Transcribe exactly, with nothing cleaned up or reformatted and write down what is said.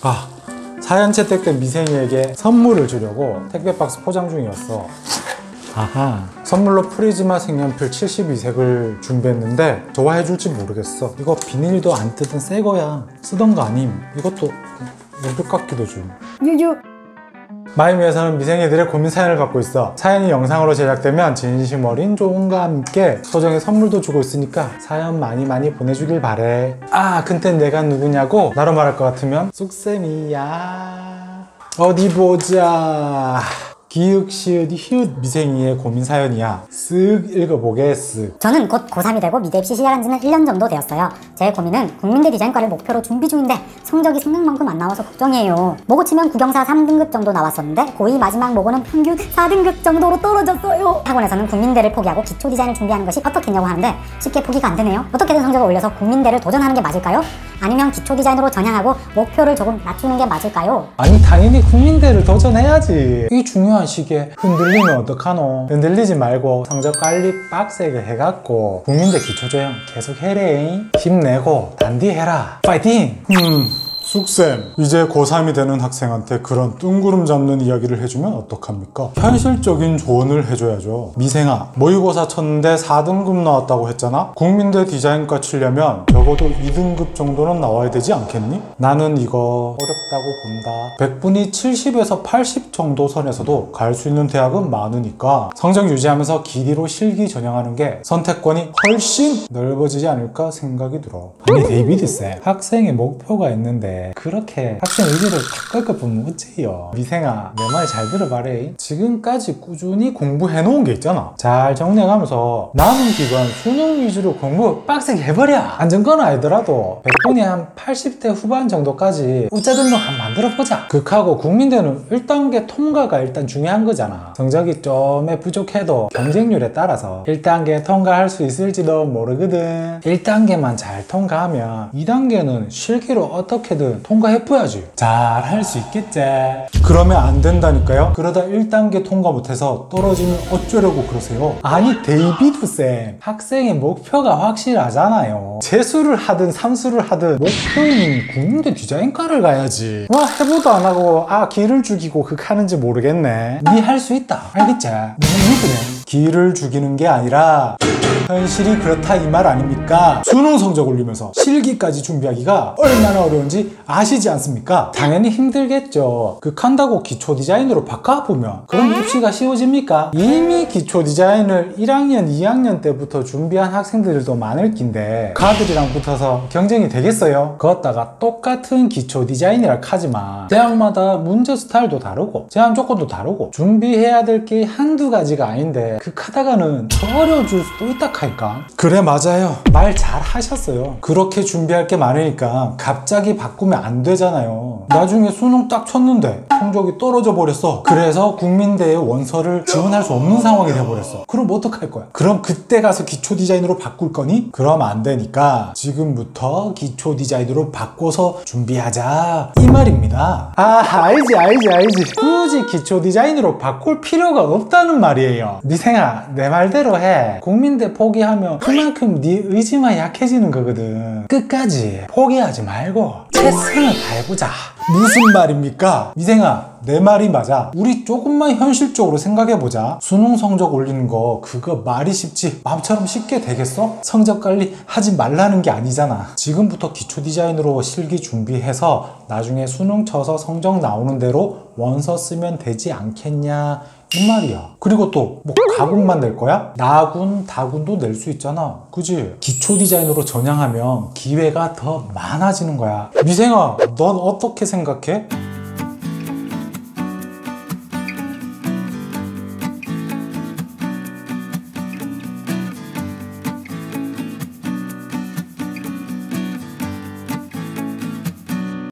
아, 사연 채택된 미생이에게 선물을 주려고 택배 박스 포장 중이었어. 아하, 선물로 프리즈마 색연필 칠십이 색을 준비했는데 좋아해줄지 모르겠어. 이거 비닐도 안 뜯은 새 거야. 쓰던 거 아님. 이것도 연필 깎기도 좀. 유유. 마이미에서는 미생이들의 고민 사연을 받고 있어. 사연이 영상으로 제작되면 진심 어린 조언과 함께 소정의 선물도 주고 있으니까 사연 많이 많이 보내주길 바래. 아, 근데 내가 누구냐고? 나로 말할 것 같으면 쑥쌤이야. 어디 보자. 기읍, 시읒, 히읗 미생이의 고민 사연이야. 쓱 읽어보겠스. 저는 곧 고삼이 되고 미대 입시 시작한 지는 일 년 정도 되었어요. 제 고민은 국민대 디자인과를 목표로 준비 중인데 성적이 생각만큼 안 나와서 걱정이에요. 모고 치면 국영사 삼 등급 정도 나왔었는데 고이 마지막 모고는 평균 사 등급 정도로 떨어졌어요. 학원에서는 국민대를 포기하고 기초 디자인을 준비하는 것이 어떻겠냐고 하는데 쉽게 포기가 안 되네요. 어떻게든 성적을 올려서 국민대를 도전하는 게 맞을까요? 아니면 기초 디자인으로 전향하고 목표를 조금 낮추는 게 맞을까요? 아니, 당연히 국민대를 도전해야지. 이 중요한 시기에 흔들리면 어떡하노? 흔들리지 말고 성적 관리 빡세게 해갖고 국민대 기초조형 계속 해래. 힘내고 단디해라. 파이팅! 음, 쑥쌤, 이제 고삼이 되는 학생한테 그런 뜬구름 잡는 이야기를 해주면 어떡합니까? 현실적인 조언을 해줘야죠. 미생아, 모의고사 쳤는데 사 등급 나왔다고 했잖아? 국민대 디자인과 치려면 적어도 이 등급 정도는 나와야 되지 않겠니? 나는 이거 어렵다고 본다. 백 분이 칠십에서 팔십 정도 선에서도 갈 수 있는 대학은 많으니까 성적 유지하면서 길이로 실기 전형하는 게 선택권이 훨씬 넓어지지 않을까 생각이 들어. 아니, 데이비드쌤, 학생의 목표가 있는데 그렇게 학생 의지를 탁 꺾어보면 어째요? 미생아, 내 말 잘 들어봐래. 지금까지 꾸준히 공부해놓은 게 있잖아. 잘 정리해가면서 남은 기간 수능 위주로 공부 빡세게 해버려. 안전권은 아니더라도 백 분이 한 팔십 대 후반 정도까지 우짜 등록 한번 만들어보자. 극하고 국민대는 일 단계 통과가 일단 중요한 거잖아. 성적이 좀에 부족해도 경쟁률에 따라서 일 단계 통과할 수 있을지도 모르거든. 일 단계만 잘 통과하면 이 단계는 실기로 어떻게든 통과해봐야지. 잘 할 수 있겠지. 그러면 안 된다니까요. 그러다 일 단계 통과 못해서 떨어지면 어쩌려고 그러세요? 아니, 데이비드쌤, 학생의 목표가 확실하잖아요. 재수를 하든 삼수를 하든 목표인 국민대 디자인과를 가야지. 와, 해보도 안 하고 아, 기를 죽이고 극하는지 모르겠네. 니 할 수 있다. 알겠지? 무슨 믿으래? 기를 죽이는 게 아니라 현실이 그렇다 이 말 아닙니까? 수능 성적 올리면서 실기까지 준비하기가 얼마나 어려운지 아시지 않습니까? 당연히 힘들겠죠. 극한다고 기초 디자인으로 바꿔보면 그럼 입시가 쉬워집니까? 이미 기초 디자인을 일 학년, 이 학년 때부터 준비한 학생들도 많을 낀데 가들이랑 붙어서 경쟁이 되겠어요? 그것다가 똑같은 기초 디자인이라 하지만 대학마다 문제 스타일도 다르고 제한 조건도 다르고 준비해야 될 게 한두 가지가 아닌데 극하다가는 더 어려워질 수도 있다 하니까. 그래, 맞아요. 말 잘 하셨어요. 그렇게 준비할 게 많으니까 갑자기 바꾸면 안 되잖아요. 나중에 수능 딱 쳤는데 성적이 떨어져 버렸어. 그래서 국민대에 원서를 지원할 수 없는 상황이 돼버렸어. 그럼 어떡할 거야? 그럼 그때 가서 기초 디자인으로 바꿀 거니? 그럼 안 되니까 지금부터 기초 디자인으로 바꿔서 준비하자 이 말입니다. 아, 알지 알지 알지. 굳이 기초 디자인으로 바꿀 필요가 없다는 말이에요. 미생아, 내 말대로 해. 국민대 포기하면 그만큼 네 의지만 약해지는 거거든. 끝까지 포기하지 말고 최선을 다해보자. 무슨 말입니까? 미생아, 내 말이 맞아. 우리 조금만 현실적으로 생각해보자. 수능 성적 올리는 거 그거 말이 쉽지 마음처럼 쉽게 되겠어? 성적 관리 하지 말라는 게 아니잖아. 지금부터 기초 디자인으로 실기 준비해서 나중에 수능 쳐서 성적 나오는 대로 원서 쓰면 되지 않겠냐 이 말이야. 그리고 또 뭐 가군만 낼 거야? 나군, 다군도 낼 수 있잖아. 그지? 기초 디자인으로 전향하면 기회가 더 많아지는 거야. 미생아, 넌 어떻게 생각해?